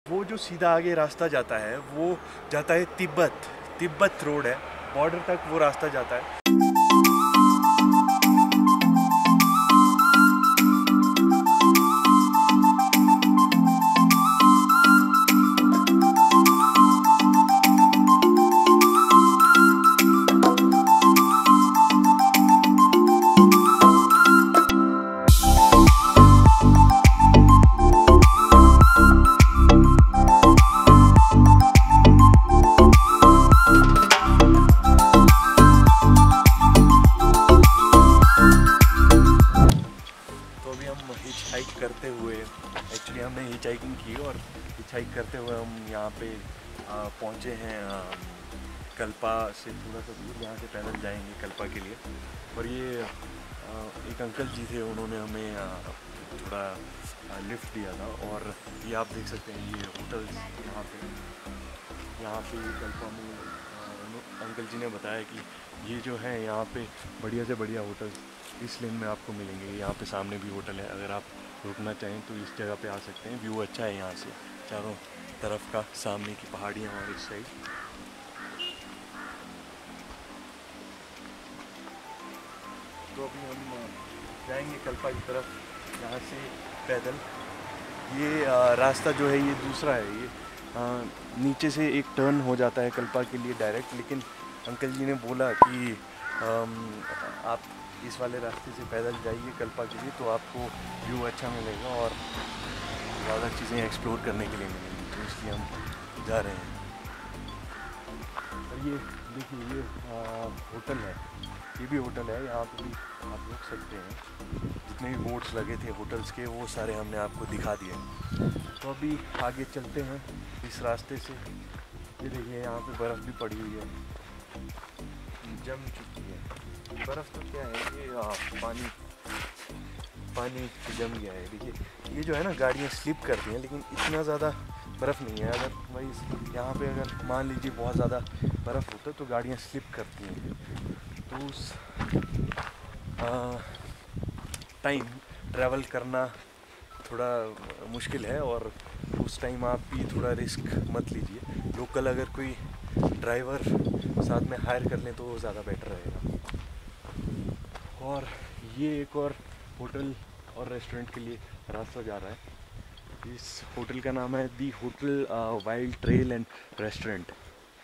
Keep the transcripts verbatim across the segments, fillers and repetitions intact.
वो जो सीधा आगे रास्ता जाता है वो जाता है तिब्बत तिब्बत रोड है, बॉर्डर तक वो रास्ता जाता है। हिचहाइक करते हुए एक्चुअली हमने हिचहाइकिंग की और हिचहाइक करते हुए हम यहाँ पे पहुँचे हैं कल्पा से थोड़ा सा दूर, यहाँ से पैदल जाएंगे कल्पा के लिए। और ये आ, एक अंकल जी थे, उन्होंने हमें आ, थोड़ा लिफ्ट दिया था। और ये आप देख सकते हैं ये होटल्स यहाँ पे यहाँ पे कल्पा में आ, अंकल जी ने बताया कि ये जो है यहाँ पे बढ़िया से बढ़िया होटल्स इस लेन में आपको मिलेंगे। यहाँ पे सामने भी होटल है, अगर आप रुकना चाहें तो इस जगह पे आ सकते हैं। व्यू अच्छा है यहाँ से चारों तरफ का, सामने की पहाड़ियाँ और इस साइड। तो अभी हम जाएंगे कल्पा की तरफ यहाँ से पैदल। ये आ, रास्ता जो है ये दूसरा है, ये आ, नीचे से एक टर्न हो जाता है कल्पा के लिए डायरेक्ट। लेकिन अंकल जी ने बोला कि आम, आप इस वाले रास्ते से पैदल जाइए कल्पा के लिए, तो आपको व्यू अच्छा मिलेगा और ज़्यादा चीज़ें एक्सप्लोर करने के लिए मिलेंगी। तो इसलिए हम जा रहे हैं। और ये देखिए ये होटल है, ये भी होटल है, यहाँ पे भी आप रुक सकते हैं। जितने भी बोर्ड्स लगे थे होटल्स के वो सारे हमने आपको दिखा दिए। तो अभी आगे चलते हैं इस रास्ते से। ये देखिए यहाँ पे बर्फ़ भी पड़ी हुई है, जम चुकी है। बर्फ़ तो क्या है, ये आ, पानी पानी जम गया है। देखिए ये जो है ना, गाड़ियाँ स्लिप करती हैं, लेकिन इतना ज़्यादा बर्फ़ नहीं है। अगर भाई यहाँ पे अगर मान लीजिए बहुत ज़्यादा बर्फ़ होता है तो गाड़ियाँ स्लिप करती हैं। तो उस टाइम ट्रैवल करना थोड़ा मुश्किल है, और उस टाइम आप भी थोड़ा रिस्क मत लीजिए। लोकल अगर कोई ड्राइवर साथ में हायर कर लें तो ज़्यादा बेटर रहेगा। और ये एक और होटल और रेस्टोरेंट के लिए रास्ता जा रहा है। इस होटल का नाम है the hotel wild trail and restaurant.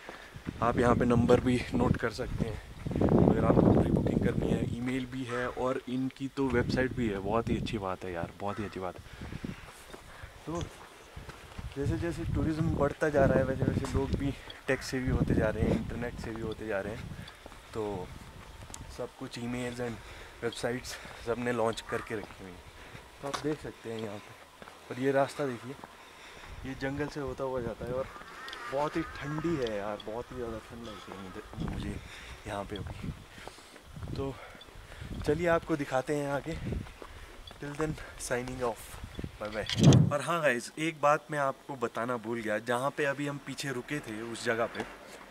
आप यहाँ पे नंबर भी नोट कर सकते हैं अगर आपको प्री बुकिंग करनी है। ईमेल भी है और इनकी तो वेबसाइट भी है। बहुत ही अच्छी बात है यार, बहुत ही अच्छी बात है। तो जैसे जैसे टूरिज़्म बढ़ता जा रहा है वैसे वैसे लोग भी टेक से भी होते जा रहे हैं, इंटरनेट से भी होते जा रहे हैं। तो सब कुछ ईमेल्स एंड वेबसाइट्स सब ने लॉन्च करके रखी हुई हैं। तो आप देख सकते हैं यहाँ पे। और ये रास्ता देखिए, ये जंगल से होता हुआ जाता है और बहुत ही ठंडी है यार, बहुत ही ज़्यादा ठंड लगती है मुझे मुझे यहाँ पे अभी। तो चलिए आपको दिखाते हैं आगे। Till then signing off, bye bye. और हाँ गाइस, एक बात मैं आपको बताना भूल गया। जहाँ पे अभी हम पीछे रुके थे उस जगह पे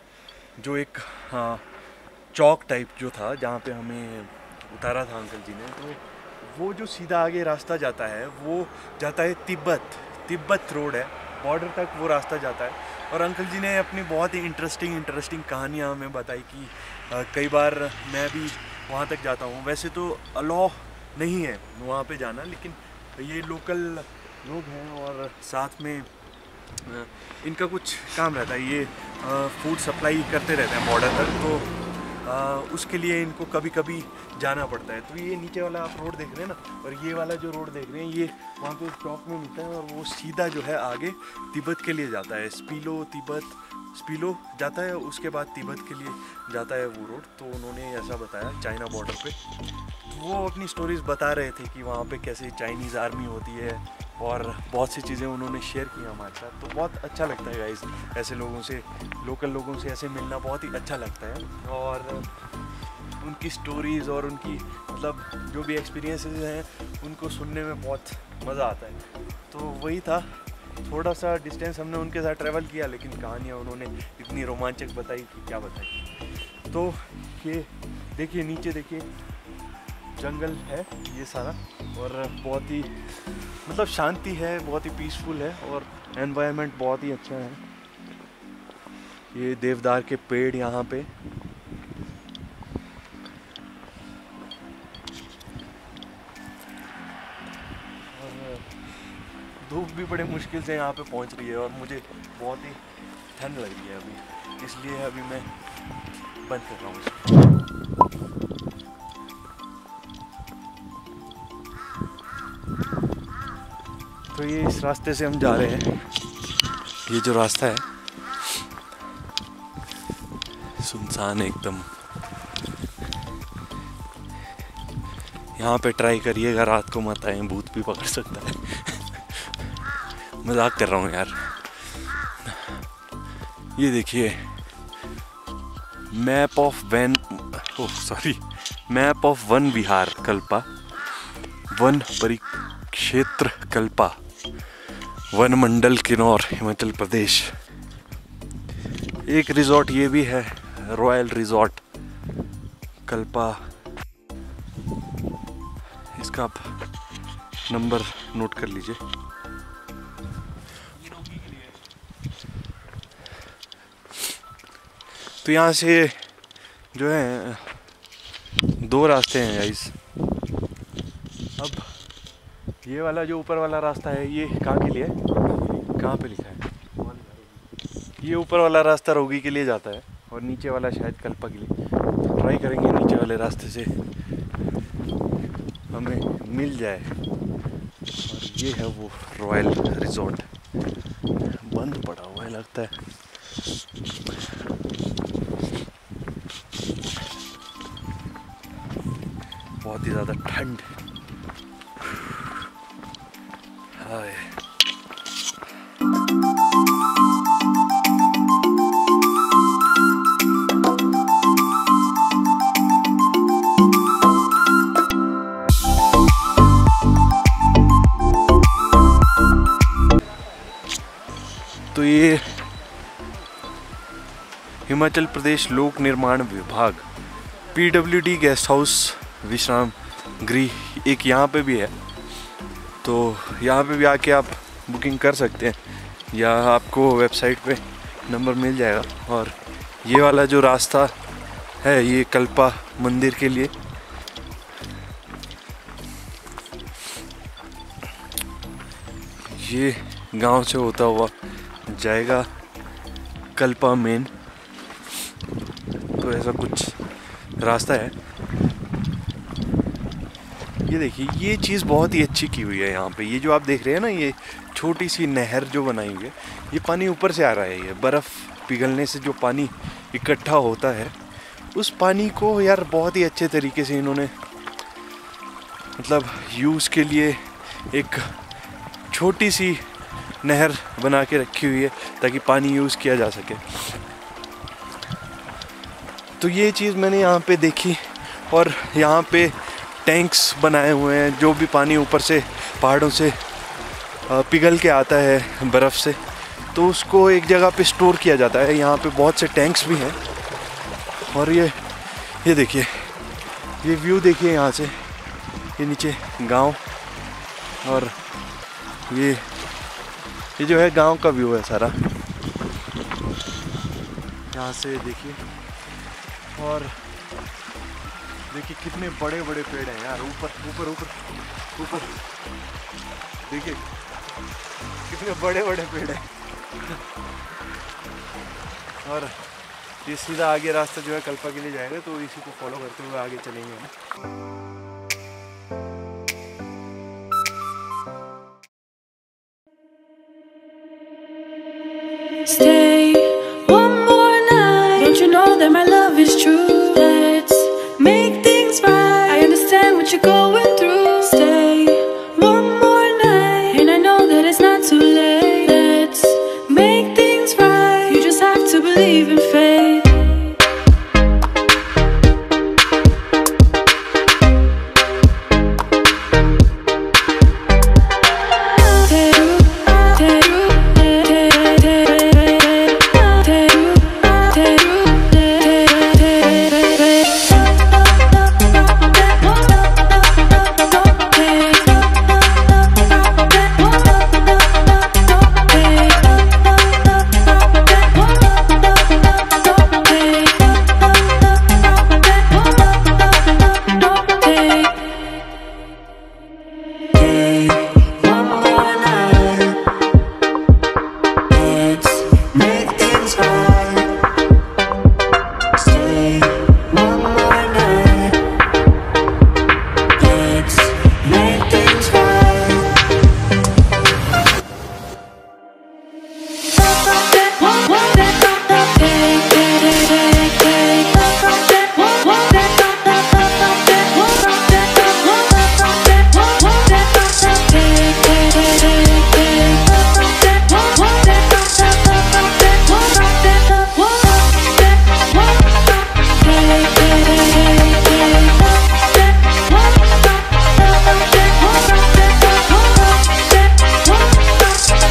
जो एक हाँ चौक टाइप जो था जहाँ पे हमें उतारा था अंकल जी ने, तो वो जो सीधा आगे रास्ता जाता है वो जाता है तिब्बत तिब्बत रोड है, बॉर्डर तक वो रास्ता जाता है। और अंकल जी ने अपनी बहुत ही इंटरेस्टिंग इंटरेस्टिंग कहानियाँ हमें बताई कि आ, कई बार मैं भी वहाँ तक जाता हूँ। वैसे तो अलाउ नहीं है वहाँ पे जाना, लेकिन ये लोकल लोग हैं और साथ में आ, इनका कुछ काम रहता है। ये फूड सप्लाई करते रहते हैं बॉर्डर तक, तो आ, उसके लिए इनको कभी कभी जाना पड़ता है। तो ये नीचे वाला आप रोड देख रहे हैं ना, और ये वाला जो रोड देख रहे हैं ये वहाँ पे चौक में मिलता है, और वो सीधा जो है आगे तिब्बत के लिए जाता है। स्पीलो तिब्बत स्पीलो जाता है, उसके बाद तिब्बत के लिए जाता है वो रोड। तो उन्होंने ऐसा बताया चाइना बॉर्डर पे। तो वो अपनी स्टोरीज़ बता रहे थे कि वहाँ पे कैसे चाइनीज़ आर्मी होती है, और बहुत सी चीज़ें उन्होंने शेयर की हमारे साथ। तो बहुत अच्छा लगता है गाइस, ऐसे लोगों से, लोकल लोगों से ऐसे मिलना बहुत ही अच्छा लगता है। और उनकी स्टोरीज़ और उनकी मतलब जो भी एक्सपीरियंसेस हैं उनको सुनने में बहुत मज़ा आता है। तो वही था, थोड़ा सा डिस्टेंस हमने उनके साथ ट्रैवल किया, लेकिन कहानियाँ उन्होंने इतनी रोमांचक बताई कि क्या बताई। तो ये देखिए नीचे देखिए जंगल है ये सारा, और बहुत ही मतलब शांति है, बहुत ही पीसफुल है और एनवायरनमेंट बहुत ही अच्छा है। ये देवदार के पेड़ यहाँ पे, और धूप भी बड़े मुश्किल से यहाँ पे पहुँच रही है और मुझे बहुत ही ठंड लग रही है अभी, इसलिए अभी मैं बंद कर रहा हूँ इसको। तो ये इस रास्ते से हम जा रहे हैं। ये जो रास्ता है सुनसान एकदम। यहाँ पे ट्राई करिएगा, रात को मत आए, भूत भी पकड़ सकता है। मजाक कर रहा हूँ यार। ये देखिए मैप ऑफ वैन ओह सॉरी मैप ऑफ वन विहार कल्पा, वन परिक्षेत्र कल्पा, वन मंडल किन्नौर हिमाचल प्रदेश। एक रिजॉर्ट ये भी है, रॉयल रिजॉर्ट कल्पा। इसका आप नंबर नोट कर लीजिए। तो यहाँ से जो है दो रास्ते हैं गाइस। अब ये वाला जो ऊपर वाला रास्ता है ये कहाँ के लिए, कहाँ पे लिखा है? ये ऊपर वाला रास्ता रोगी के लिए जाता है और नीचे वाला शायद कल्पा के लिए। ट्राई करेंगे नीचे वाले रास्ते से हमें मिल जाए। और ये है वो रॉयल रिजॉर्ट, बंद पड़ा हुआ है लगता है। बहुत ही ज़्यादा ठंड। हाय तो ये हिमाचल प्रदेश लोक निर्माण विभाग पीडब्ल्यूडी गेस्ट हाउस विश्राम गृह एक यहाँ पे भी है। तो यहाँ पे भी आके आप बुकिंग कर सकते हैं या आपको वेबसाइट पे नंबर मिल जाएगा। और ये वाला जो रास्ता है ये कल्पा मंदिर के लिए। ये गांव से होता हुआ जाएगा कल्पा मेन। तो ऐसा कुछ रास्ता है। ये देखिए ये चीज़ बहुत ही अच्छी की हुई है यहाँ पे। ये जो आप देख रहे हैं ना, ये छोटी सी नहर जो बनाई हुई है, ये पानी ऊपर से आ रहा है। ये बर्फ़ पिघलने से जो पानी इकट्ठा होता है, उस पानी को यार बहुत ही अच्छे तरीके से इन्होंने मतलब यूज़ के लिए एक छोटी सी नहर बना के रखी हुई है ताकि पानी यूज़ किया जा सके। तो ये चीज़ मैंने यहाँ पे देखी। और यहाँ पे टैंक्स बनाए हुए हैं, जो भी पानी ऊपर से पहाड़ों से पिघल के आता है बर्फ़ से, तो उसको एक जगह पे स्टोर किया जाता है। यहाँ पे बहुत से टैंक्स भी हैं। और ये ये देखिए ये व्यू देखिए यहाँ से, ये नीचे गांव और ये ये जो है गांव का व्यू है सारा यहाँ से देखिए। और देखिए कितने बड़े बड़े पेड़ हैं यार, ऊपर ऊपर ऊपर ऊपर देखिए कितने बड़े बड़े पेड़ हैं। और ये सीधा आगे रास्ता जो है कल्पा के लिए जाएगा, तो इसी को फॉलो करते हुए आगे चलेंगे हम। Stay